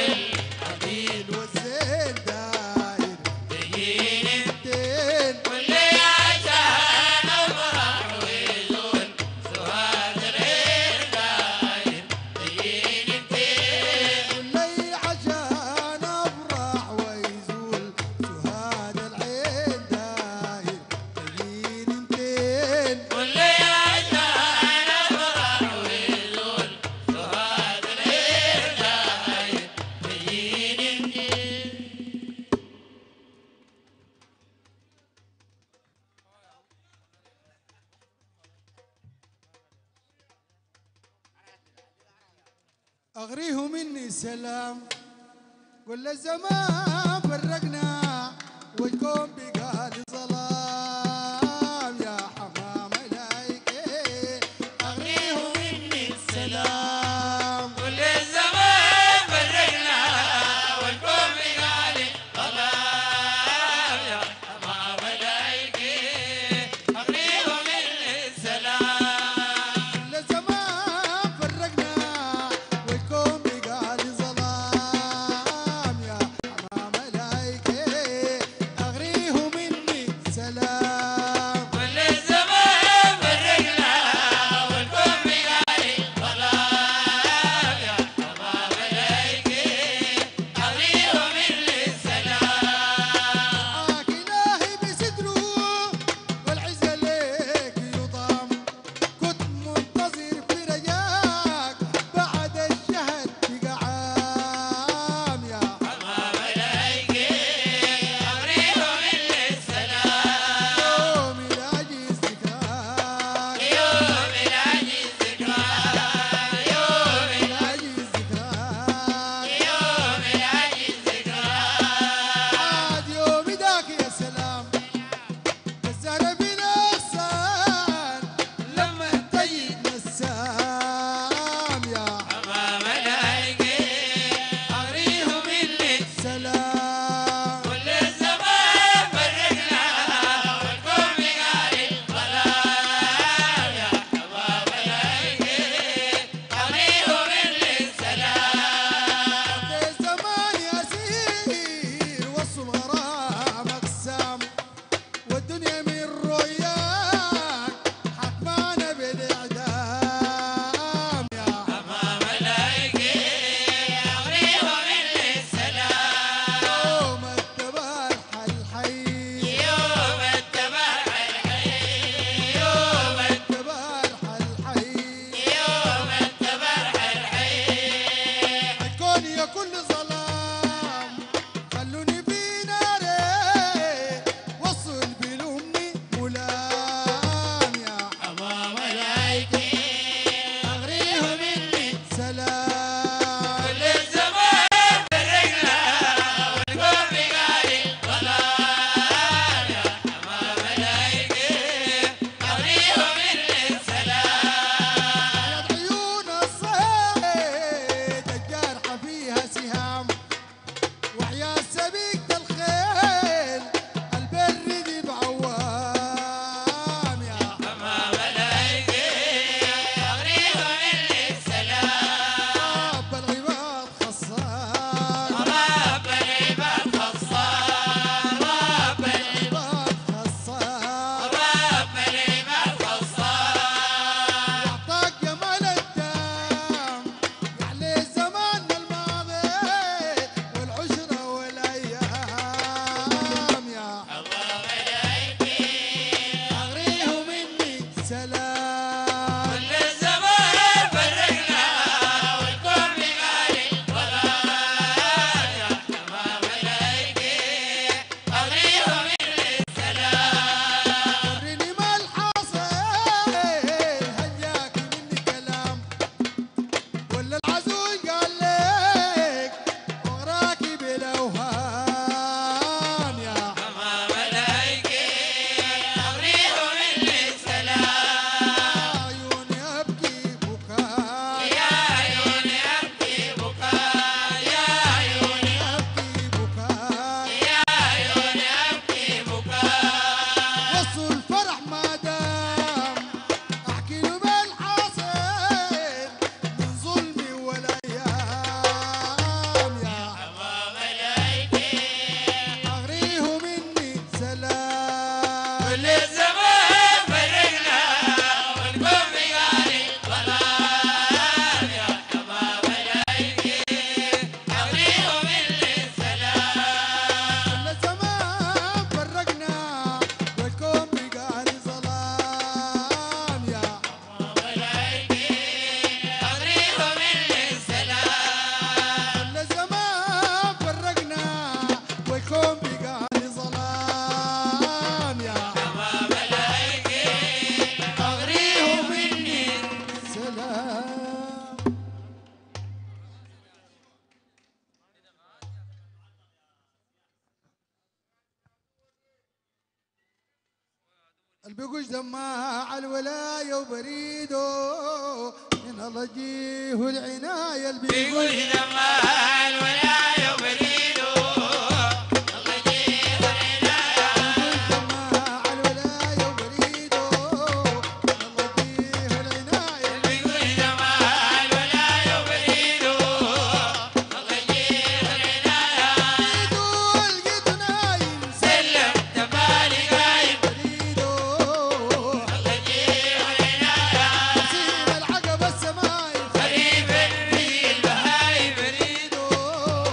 الحبيب والزين داير تجيني. متين. قل لي عشان افرح ويزول هذا العين داير تجيني متين. قل لي عشان أفرح ويزول سهاد العين داير تجيني متين. قل لي عشان افرح ويزول هذا العين داير تجيني متين. أغريه مني سلام. قل الزمان فرقنا والكون بقى لي ظلام. يا حمام ملايكة أغريه مني سلام. كل الزمان فرقنا والكون بقالي ظلام. يا حمام ملايكي أغريهم مني السلام. كل الزمان فرقنا والكون بقى لي ظلام. والدنيا من رؤياك حكمانا بالاعدام يا أما ملايكي أغريهم من السلام يوم التبارح الحي يوم التبارح الحي يوم التبارح الحي يوم التبارح الحي الكون يا كل ظلام خلوني في ناري وصل بلومي ملام يا أما ملايكي أغريهم مني سلام كل الزمان فرقنا والقوم قال الظلام يا أما ملايكي أغريهم مني السلام عيون الصيد الجارحة فيها سهام وعيا سبيك الخيل البر دي بعوام يا أما ملايكي أغريهم مني السلام رب العباد خصام رب العباد خصام رب العباد خصام رب العباد خصام أعطاك جمال الدم يعلي الزمان الماضي والعشرة والأيام يا أما ملايكي أغريهم مني سلام كل الزمان فرقنا والكون قال الظلام يا أما ملايكي أغريهم مني السلام وريني ما الحاصل هل جاكي مني كلام ولا العزوز قال لك وراكي بالاوهام يا أما ملايكي أغريهم مني السلام عيوني ابكي بكاء يا عيوني أبكي بكاء يا عيوني ابكي بكاء يا عيوني أبكي بكاء وصل الفرح ما دام احكي له بالحاصل من ظلمي والايام يا أما ملايكي اغريه مني سلام كل الزمان فرقنا والقوم قال الظلام يا أما ملايكي أغريهم مني السلام كل زمان فرقنا والكون بقى لي ظلام يا ملايكي أغريهم مني السلام كل زمان فرقنا والكون بقى لي ظلام يا أما ملايكي أغريهم مني سلام البقوش دماع الولاية وبريده من الله جيه العناية بيقول البقوش دمع الولاية وبريده الله يجيب العناية دماع الولاية وبريده من الله جيه العناية بيقول دمع الولاية وبريده الله يجيب العناية يقول قد نايم سلم تبالي قايم بريده الله يجيب العناية سيب العقبة السمايل قريب الرجل بهاي بريده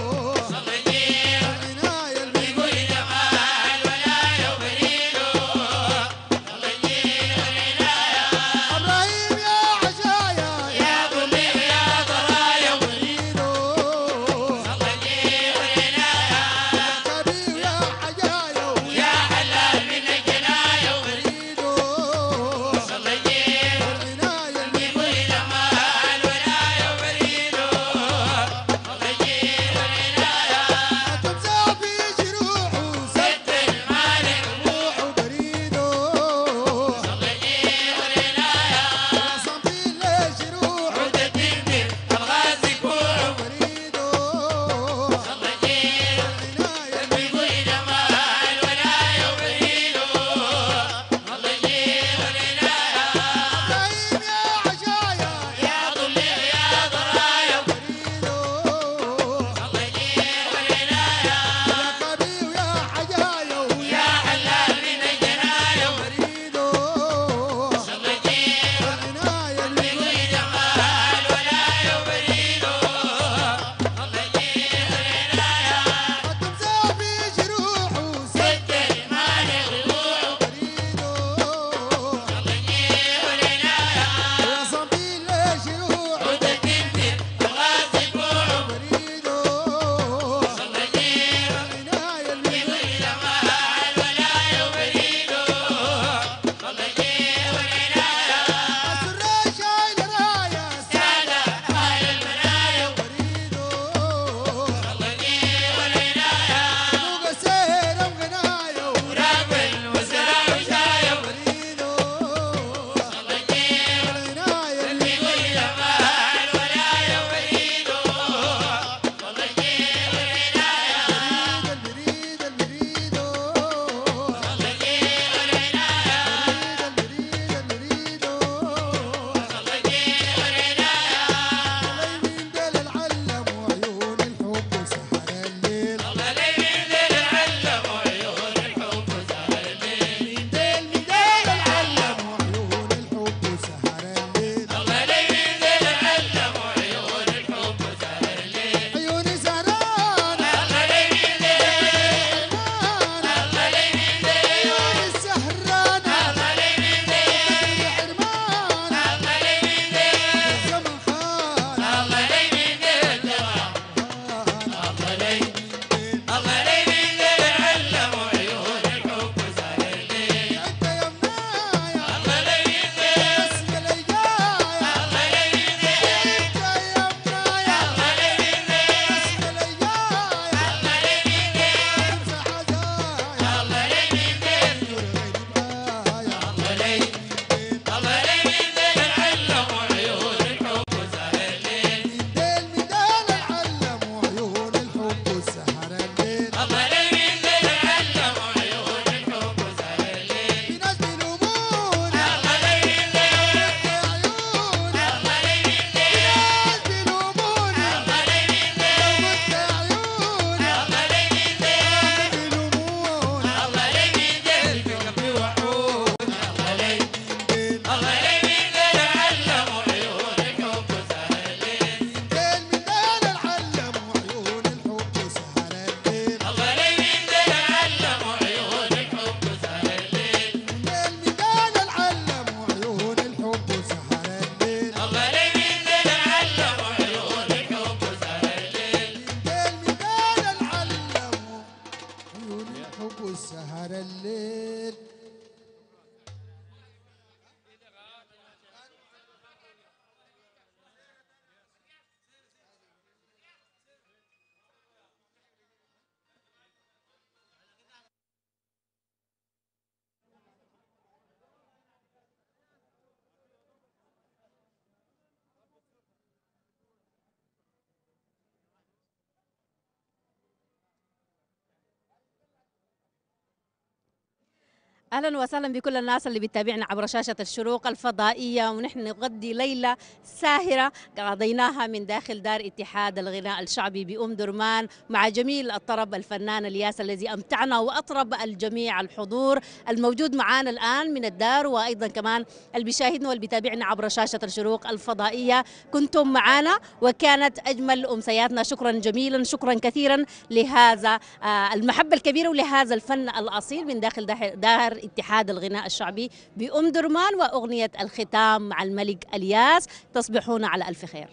اهلا وسهلا بكل الناس اللي بتتابعنا عبر شاشه الشروق الفضائيه، ونحن نغدي ليله ساهره قضيناها من داخل دار اتحاد الغناء الشعبي بأم درمان مع جميل الطرب الفنان الياس الذي امتعنا واطرب الجميع. الحضور الموجود معنا الان من الدار وايضا كمان اللي بيشاهدنا واللي بيتابعنا عبر شاشه الشروق الفضائيه، كنتم معنا وكانت اجمل امسياتنا. شكرا جميلا، شكرا كثيرا لهذا المحبه الكبيره ولهذا الفن الاصيل من داخل دار اتحاد الغناء الشعبي بأم درمان وأغنية الختام مع الملك الياس. تصبحون على ألف خير.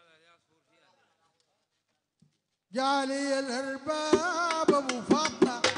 جالي الأرباب أبو فاطمة